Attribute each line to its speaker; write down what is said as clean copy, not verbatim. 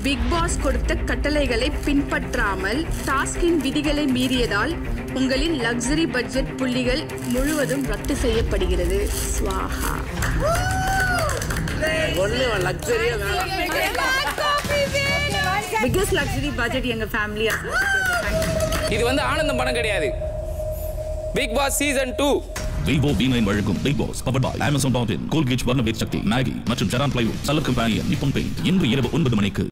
Speaker 1: Big pass கொடுத்த கட்டளைகளை பின்பற்றாமல் டாஸ்கின் விதிகளை மீறியதால் உங்களின் லக்ஸரி பட்ஜெட் புள்ளிகள் முழுவதும் ரத்து செய்யப்படுகிறது. ஸ்வாஹா. பிக்கஸ்ட் லக்ஸரி பட்ஜெட் எங்க ஃபேமிலி.
Speaker 2: இது வந்து ஆனந்தம் படம் கிடையாது. Big Boss season 2
Speaker 3: Vivo V9 வழங்கும் Bigg Boss powered by Amazon.in, Colgate வர்ண வேர் சக்தி, மேகி மற்றும் ஜெரான் பிளைவுட், சலர் கம்பெனி, நிப்பன் பெயிண்ட். இன்று இரவு 9 மணிக்கு.